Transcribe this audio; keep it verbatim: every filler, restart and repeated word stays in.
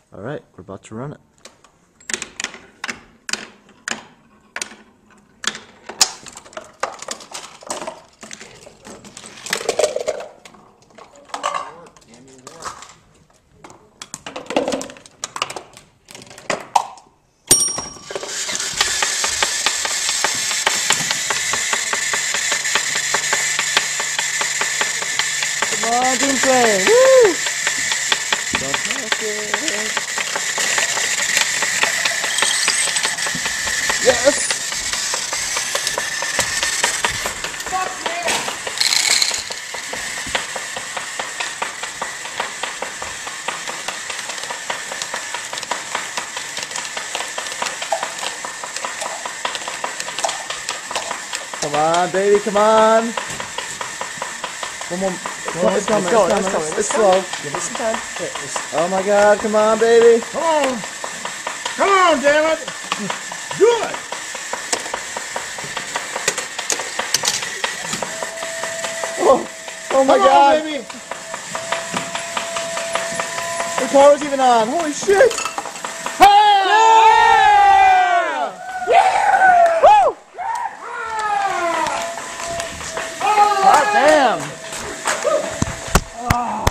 Alright, we're about to run it. Come on, team play! Woo! Yes! Fuck yeah! Come on, baby, come on! One more. Well, it's coming, it's going, it's, it's coming. coming, It's, it's slow. Give it some time. Here, just- Oh my god, come on, baby! Come on! Come on, damn it! Good! Oh, oh my Come god! on, baby! The car was even on! Holy shit! Hey! Woo! Hot damn!